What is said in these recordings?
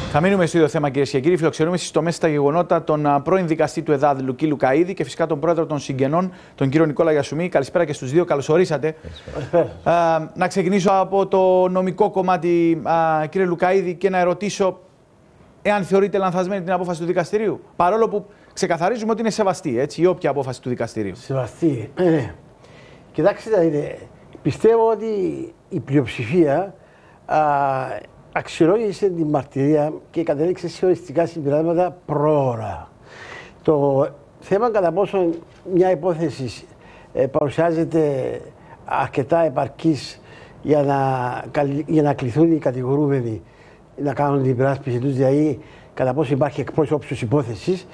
Θα μείνουμε στο ίδιο θέμα, κυρίες και κύριοι. Φιλοξενούμε στις τομές στα γεγονότα τον πρώην δικαστή του ΕΔΑΔ, Λουκί Λουκαΐδη, και φυσικά τον πρόεδρο των συγγενών, τον κύριο Νικόλα Γιασουμί. Καλησπέρα και στους δύο, καλώς ορίσατε. Να ξεκινήσω από το νομικό κομμάτι, κύριε Λουκαΐδη, και να ερωτήσω εάν θεωρείτε λανθασμένη την απόφαση του δικαστηρίου. Παρόλο που ξεκαθαρίζουμε ότι είναι σεβαστή, έτσι, η όποια απόφαση του δικαστηρίου. Σεβαστή. Κοιτάξτε, πιστεύω ότι η πλειοψηφία αξιολόγησε την μαρτυρία και κατέληξε σε οριστικά συμπεράσματα πρόωρα. Το θέμα κατά πόσο μια υπόθεση παρουσιάζεται αρκετά επαρκής για να κληθούν οι κατηγορούμενοι να κάνουν την υπεράσπιση τους, δηλαδή κατά πόσο υπάρχει εκπρόσωπος της υπόθεσης,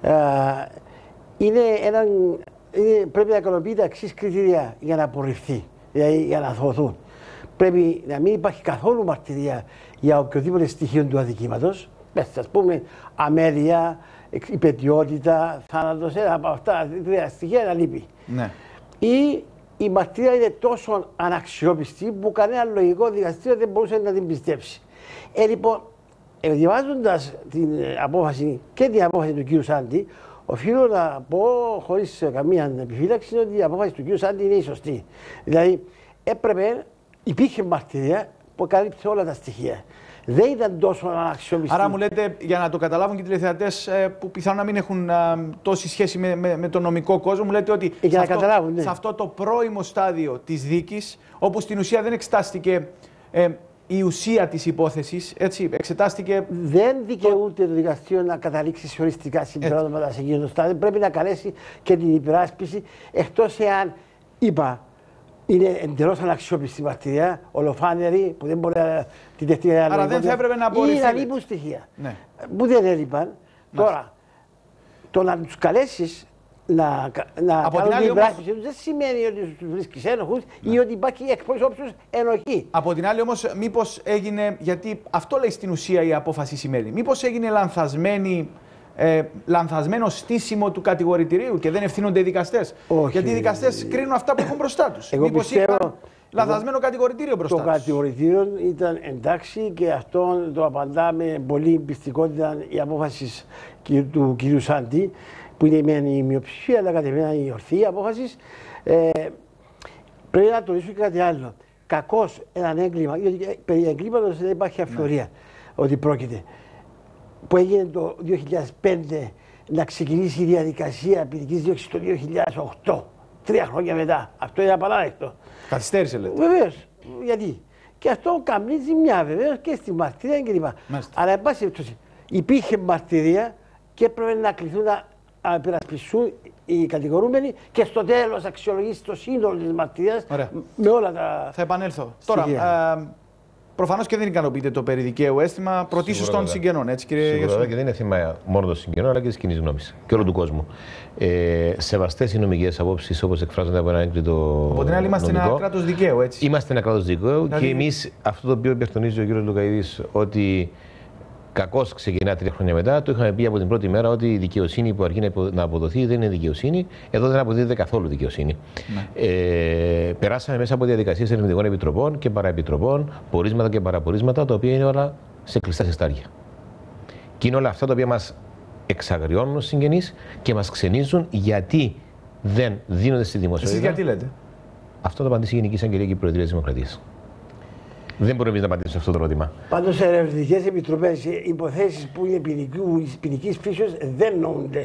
πρέπει να ικανοποιεί τα εξής κριτήρια για να απορριφθεί, δηλαδή για να αθωωθούν. Πρέπει να μην υπάρχει καθόλου μαρτυρία για οποιοδήποτε στοιχείο του αδικήματος, ας πούμε αμέλεια, υπαιτιότητα, θάνατος, ένα από αυτά τα στοιχεία να λείπει. Ναι. Ή η μαρτυρία είναι τόσο αναξιόπιστη που κανένα λογικό δικαστήριο δεν μπορούσε να την πιστέψει. Λοιπόν, διαβάζοντας την απόφαση και την απόφαση του κ. Σάντι, οφείλω να πω χωρίς καμία επιφύλαξη ότι η απόφαση του κ. Σάντι είναι η σωστή. Δηλαδή, υπήρχε μαρτυρία που καλύπτει όλα τα στοιχεία. Δεν ήταν τόσο αναξιόπιστη. Άρα μου λέτε, για να το καταλάβουν και οι τηλεθεατές που πιθανόν να μην έχουν τόση σχέση με τον νομικό κόσμο, μου λέτε ότι σε αυτό το πρώιμο στάδιο της δίκης, όπου στην ουσία δεν εξετάστηκε η ουσία της υπόθεσης, έτσι, εξετάστηκε... Δεν δικαιούται το δικαστήριο να καταλήξει σε οριστικά συμπεράσματα σε εκείνο το στάδιο. Πρέπει να καλέσει και την υπεράσπιση, εκτός εάν, είπα, είναι εντελώς αναξιόπιστη μαρτυρία, ολοφάνερη, που δεν μπορεί να την δεχτεί. Άρα δεν θα έπρεπε να απορριφθεί. Ή να λείπουν στοιχεία. Ναι. Που δεν έλειπαν. Τώρα, το να τους καλέσεις να κάνουν την υπεράσπιση τους δεν σημαίνει ότι τους βρίσκεις ένοχους ή ότι υπάρχει εκπρόσωπος ενοχή. Από την άλλη όμως, μήπως έγινε, γιατί αυτό λέει στην ουσία η απόφαση σημαίνει, μήπως έγινε λανθασμένο στήσιμο του κατηγορητηρίου και δεν ευθύνονται οι δικαστές? Όχι, γιατί οι δικαστές κρίνουν αυτά που έχουν μπροστά τους. Μήπως είχαν λανθασμένο κατηγορητήριο μπροστά τους? Το κατηγορητήριο ήταν εντάξει και αυτό το απαντά με πολύ πιστικότητα η απόφαση του κ. Σάντι, που είναι η μειοψηφία, αλλά κατά μένα η ορθή απόφαση. Πρέπει να τονίσω και κάτι άλλο. Κακώς έναν έγκλημα, γιατί περί εγκλήματος δεν υπάρχει αμφιβολία ότι πρόκειται, που έγινε το 2005 να ξεκινήσει η διαδικασία ποινικής δίωξης το 2008, 3 χρόνια μετά. Αυτό είναι απαράδεκτο. Καθυστέρησε, λέτε. Βεβαίως. Γιατί? Και αυτό κάνει ζημιά βεβαίως και στη μαρτυρία κλπ. Αλλά εν πάση περιπτώσει υπήρχε μαρτυρία και έπρεπε να κληθούν να υπερασπιστούν οι κατηγορούμενοι και στο τέλος αξιολογήσει το σύνολο της μαρτυρίας με όλα τα. Θα επανέλθω. Τώρα, προφανώς και δεν ικανοποιείται το περί δικαίου αίσθημα πρωτίστως των συγγενών, έτσι, κύριε Γιασουμί? Και δεν είναι θέμα μόνο των συγγενών, αλλά και της κοινής γνώμης και όλου του κόσμου. Σεβαστές οι νομικές απόψεις όπως εκφράζονται από ένα έγκριτο. Από την άλλη, είμαστε ένα κράτος δικαίου, έτσι. Είμαστε ένα κράτος δικαίου και εμείς αυτό το οποίο υπερτονίζει ο κ. Λουκαΐδης, ότι κακώς ξεκινά 3 χρόνια μετά, το είχαμε πει από την πρώτη μέρα ότι η δικαιοσύνη που αρκεί να αποδοθεί δεν είναι δικαιοσύνη. Εδώ δεν αποδίδεται καθόλου δικαιοσύνη. Περάσαμε μέσα από διαδικασίες ερευνητικών επιτροπών και παραεπιτροπών, πορίσματα και παραπορίσματα, τα οποία είναι όλα σε κλειστά σεστάρια. Και είναι όλα αυτά τα οποία μας εξαγριώνουν ως συγγενείς και μας ξενίζουν γιατί δεν δίνονται στη δημοσιότητα. Εσείς γιατί λέτε? Αυτό το απαντήσει η Γενική Εισαγγελία και η Προεδρία της Δημοκρατίας. Δεν μπορούμε να απαντήσουμε σε αυτό το ερώτημα. Πάντως, σε ερευνητικές επιτροπές, υποθέσεις που είναι ποινικής φύσεως δεν νοούνται.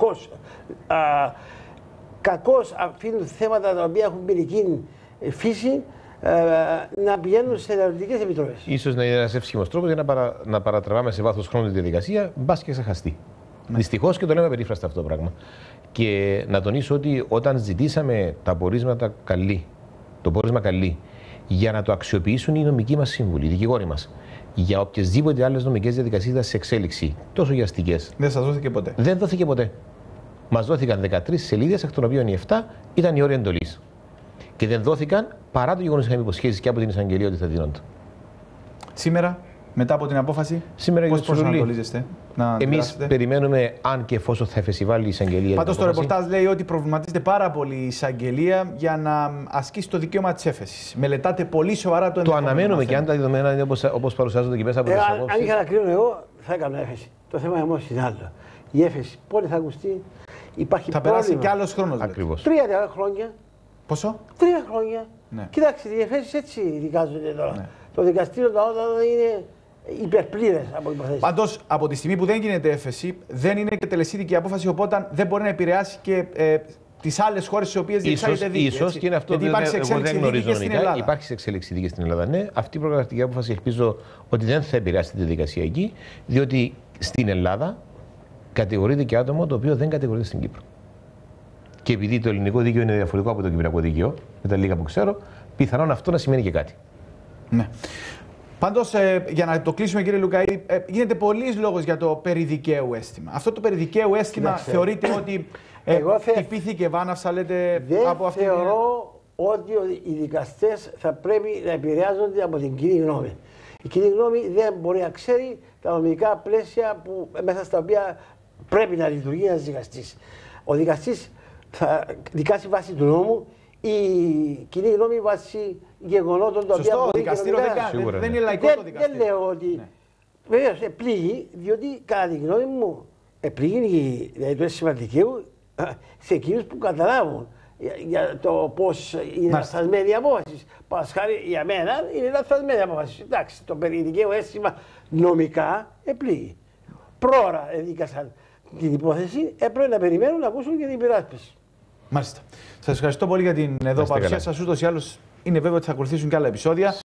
Κακώς αφήνουν θέματα τα οποία έχουν ποινική φύση να πηγαίνουν σε ερευνητικές επιτροπές. Ίσως να είναι ένας εύσχυμος τρόπος για να παρατραβάμε σε βάθος χρόνου τη διαδικασία, μπας και ξεχαστεί. Δυστυχώς, και το λέμε περίφραστα αυτό το πράγμα. Και να τονίσω ότι όταν ζητήσαμε τα πορίσματα το πόρισμα καλή, για να το αξιοποιήσουν οι νομικοί μας σύμβουλοι, οι δικηγόροι μας, για οποιασδήποτε άλλες νομικές διαδικασίες ήταν σε εξέλιξη, τόσο για αστικές. Δεν σας δόθηκε ποτέ? Δεν δόθηκε ποτέ. Μας δόθηκαν 13 σελίδες, εκ των οποίων οι 7 ήταν η όρια εντολής. Και δεν δόθηκαν παρά το γεγονός ότι είχαμε υποσχέσεις και από την Εισαγγελία ότι θα δίνονται. Σήμερα, μετά από την απόφαση, πώς προσανατολίζεστε να Εμείς περιμένουμε αν και εφόσον θα εφεσιβάλει η εισαγγελία. Πάντως το ρεπορτάζ λέει ότι προβληματίζεται πάρα πολύ η εισαγγελία για να ασκήσει το δικαίωμα της έφεσης. Μελετάτε πολύ σοβαρά το ενδεχόμενο. Το αναμένουμε και αν τα δεδομένα είναι όπως παρουσιάζονται και μέσα από τις απόψεις. Αν είχα να κρίνω εγώ, θα έκανα έφεση. Το θέμα όμως είναι άλλο. Η έφεση πότε θα ακουστεί, υπάρχει θα πρόβλημα. περάσει κι άλλος χρόνος. Ακριβώς. 3 χρόνια. Πόσο? 3 χρόνια. Ναι. Κοιτάξτε, οι εφέσεις έτσι δικάζονται τώρα. Ναι. Το δικαστήριο τώρα είναι υπερπλήρες από υποθέσεις. Πάντως, από τη στιγμή που δεν γίνεται έφεση, δεν είναι και τελεσίδικη απόφαση, οπότε δεν μπορεί να επηρεάσει και τις άλλες χώρες στις οποίες διεξάγεται δίκη. Ίσως και είναι αυτό γιατί υπάρχει εξέλιξη δίκη και στην Ελλάδα. Υπάρχει εξέλιξη δίκη στην Ελλάδα. Ναι, αυτή η προκαταρκτική απόφαση ελπίζω ότι δεν θα επηρεάσει τη διαδικασία εκεί, διότι στην Ελλάδα κατηγορείται και άτομο το οποίο δεν κατηγορείται στην Κύπρο. Και επειδή το ελληνικό δίκαιο είναι διαφορετικό από το κυπριακό δίκαιο, με τα λίγα που ξέρω, πιθανόν αυτό να σημαίνει και κάτι. Ναι. Πάντως, για να το κλείσουμε, κύριε Λουκαίδη, γίνεται πολλής λόγος για το περιδικαίου αίσθημα. Αυτό το περιδικαίου αίσθημα θεωρείτε ότι χτυπήθηκε βάναυσα, λέτε, από αυτή την... Θεωρώ ότι οι δικαστές θα πρέπει να επηρεάζονται από την κοινή γνώμη. Η κοινή γνώμη δεν μπορεί να ξέρει τα νομικά πλαίσια μέσα στα οποία πρέπει να λειτουργεί ένας δικαστής. Ο δικαστής θα δικάσει βάσει του νόμου, η κοινή γνώμη βάσει γεγονότων τα οποία μπορεί να κάνει. Δεν είναι λαϊκό το δικαστήριο. Δεν λέω ότι. Ναι. Βεβαίως επλήγει, διότι κατά τη γνώμη μου επλήγει δηλαδή, το αίσθημα δικαίου σε εκείνους που καταλάβουν για το πώς είναι λαθασμένη η απόφαση. Παρασχάρη για μένα είναι λαθασμένη η απόφαση. Εντάξει, το περί δικαίου αίσθημα νομικά επλήγει. Πρόωρα έδικασαν την υπόθεση, έπρεπε να περιμένουν να ακούσουν και την υπεράσπιση. Μάλιστα. Σας ευχαριστώ πολύ για την εδώ παρουσία σας. Ούτως ή άλλως είναι βέβαιο ότι θα ακολουθήσουν και άλλα επεισόδια.